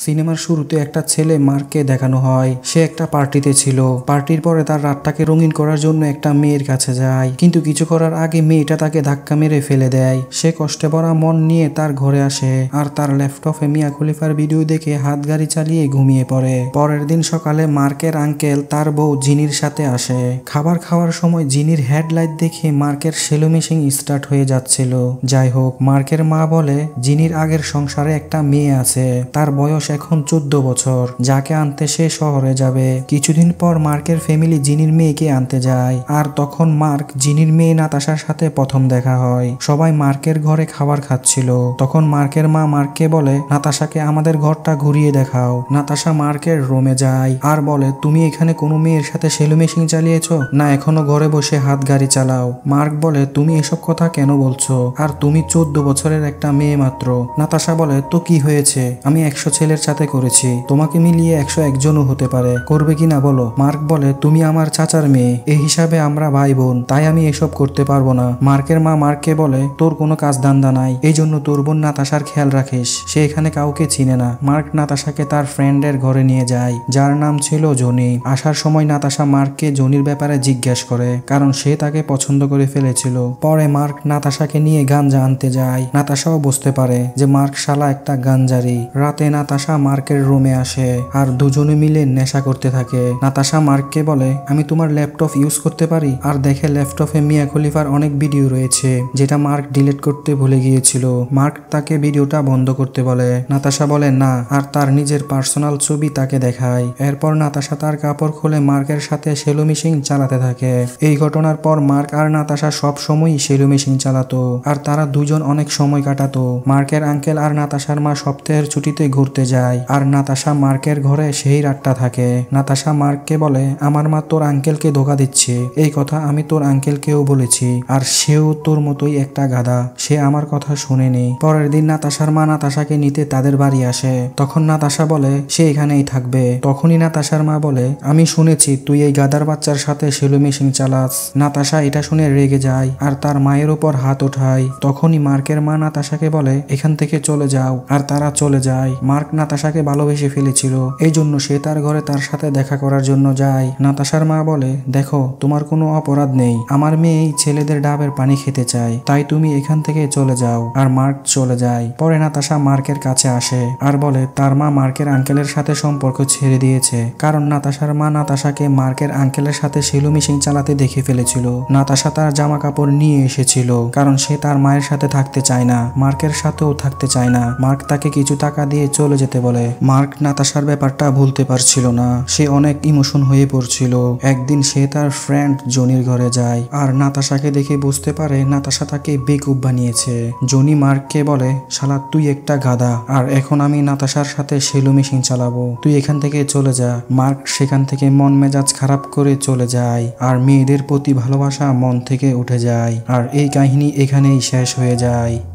সিনেমার শুরুতে একটা ছেলে মার্ককে দেখানো হয়, সে একটা পার্টিতে ছিল। পার্টির পরে তার রাতটাকে রঙিন করার জন্য একটা মেয়ের কাছে যায়, কিন্তু কিছু করার আগে মেয়েটা তাকে ধাক্কা মেরে ফেলে দেয়। সে কষ্টে ভরা মন নিয়ে তার ঘরে আসে আর তার ল্যাপটপে মিয়া খলিফার ভিডিও দেখে হাত গাড়ি চালিয়ে ঘুমিয়ে পড়ে। পরের দিন সকালে মার্কের আঙ্কেল তার বউ জিনির সাথে আসে। খাবার খাওয়ার সময় জিনির হেডলাইট দেখে মার্কের সেলো মেশিন স্টার্ট হয়ে যাচ্ছিল। যাই হোক, মার্কের মা বলে জিনির আগের সংসারে একটা মেয়ে আছে, তার বয়স এখন 14 বছর, যাকে আনতে সে শহরে যাবে। কিছুদিন পর মার্কের ফ্যামিলি জিনির মেয়েকে আনতে যায়, আর তখন মার্ক জিনির মেয়ে নাতাশার সাথে প্রথম দেখা হয়। সবাই মার্কের ঘরে খাবার খাচ্ছিল। তখন মার্কের মা মার্ককে বলে, নাতাশাকে আমাদের ঘরটা ঘুরিয়ে দেখাও। নাতাশা মার্কের রুমে যায় আর বলে, তুমি এখানে কোনো মেয়ের সাথে সেলো মেশিন চালিয়েছো না এখনো ঘরে বসে হাত গাড়ি চালাও? মার্ক বলে, তুমি এসব কথা কেন বলছো? আর তুমি 14 বছরের একটা মেয়ে মাত্র। নাতাশা বলে, তো কি হয়েছে? আমি 100 ছেলের সাথে করেছি, তোমাকে মিলিয়ে 101 জনও হতে পারে, করবে কিনা বলো? মার্ক বলে, তুমি আমার চাচার মেয়ে, এই হিসাবে আমরা ভাই বোন, তাই আমি এসব করতে পারবো না। মার্কের মা মার্ককে বলে, তোর কোনো কাজ ধান্দা নাই, এই জন্য তোর বোন নাতাশার খেয়াল রাখিস, সে এখানে কাউকে চিনে না। মার্ক নাতাশাকে তার ফ্রেন্ডের ঘরে নিয়ে যায়, যার নাম ছিল জনি। আসার সময় নাতাশা মার্ককে জনির ব্যাপারে জিজ্ঞেস করে, কারণ সে তাকে পছন্দ করে ফেলেছিল। পরে মার্ক নাতাশাকে নিয়ে গাঞ্জা আনতে যায়। নাতাশাও বুঝতে পারে যে মার্ক শালা একটা গাঞ্জারি। রাতে নাতাশা মার্কের রুমে আসে আর দুজনে মিলে নেশা করতে থাকে। নাতাশা মার্ককে বলে, আমি তোমার ল্যাপটপ ইউজ করতে পারি? আর দেখে ল্যাপটপে মিয়া খলিফার অনেক ভিডিও রয়েছে, যেটা মার্ক ডিলিট করতে ভুলে গিয়েছিল। মার্ক তাকে ভিডিওটা বন্ধ করতে বলে। নাতাশা বলে না, আর তার নিজের পার্সোনাল ছবি তাকে দেখায়। এরপর নাতাশা তার কাপড় খুলে মার্কের সাথে সেলো মেশিন চালাতে থাকে। এই ঘটনার পর মার্ক আর নাতাশা সব সময়ই সেলো মেশিন চালাতো, আর তারা দুজন অনেক সময় কাটাতো। মার্কের আঙ্কেল আর নাতাশার মা সপ্তাহের ছুটিতে ঘুরতে যায়, আর নাতাশা মার্কের ঘরে সেই রাতটা থাকে। নাতাশা মার্ককে বলে, আমার মা তোর আঙ্কেলকে ধোকা দিচ্ছে, এই কথা আমি তোর আঙ্কেলকেও বলেছি, আর সেও তোর মতোই একটা গাধা, সে আমার কথা শুনেনি। পরের দিন নাতাশার মা নাতাশাকে নিতে তাদের বাড়ি আসে। তখন নাতাশা বলে সে এখানেই থাকবে। তখনই নাতাশার মা বলে, আমি শুনেছি তুই এই গাধার বাচ্চার সাথে সেলো মেশিন চালাস। নাতাশা এটা শুনে রেগে যায় আর তার মায়ের উপর হাত ওঠায়। তখনই মার্কের মা নাতাশাকে বলে, এখান থেকে চলে যাও, আর তারা চলে যায়। মার্ক নাতাশাকে ভালোবেসে ফেলেছিল, এই জন্য সে তার ঘরে তার সাথে দেখা করার জন্য যায়। নাতাশার মা বলে, দেখো তোমার কোনো অপরাধ নেই, আমার মেয়ে এই ছেলেদের ডাবের পানি খেতে চায়, তাই তুমি এখান থেকে চলে যাও। আর মার্ক চলে যায়। পরে নাতাশা মার্কের কাছে আসে আর বলে তার মা মার্কের আঙ্কেলের সাথে সম্পর্ক ছেড়ে দিয়েছে, কারণ নাতাশার মা নাতাশাকে মার্কের আঙ্কেলের সাথে সেলো মেশিন চালাতে দেখে ফেলেছিল। নাতাশা তার জামা কাপড় নিয়ে এসেছিল, কারণ সে তার মায়ের সাথে থাকতে চায় না, মার্কের সাথেও থাকতে চায় না। মার্ক তাকে কিছু টাকা দিয়ে চলে যেতে বলে। মার্ক নাতাশার ব্যাপারটা ভুলতে পারছিল না, সে অনেক ইমোশন হয়ে পড়ছিল। একদিন সে তার ফ্রেন্ড জনির ঘরে যায়, আর নাতাশাকে দেখে বুঝতে পারে নাতাশা তাকে বেকুব বানিয়েছে। জনি মার্ককে বলে, শালা তুই একটা গাধা, আর এখন আমি নাতাশার সাথে সেলো মেশিন চালাবো, তুই এখান থেকে চলে যা। মার্ক সেখান থেকে মন মেজাজ খারাপ করে চলে যায়, আর মেয়েদের প্রতি ভালোবাসা মন থেকে উঠে যায়। আর এই কাহিনী এখানেই শেষ হয়ে যায়।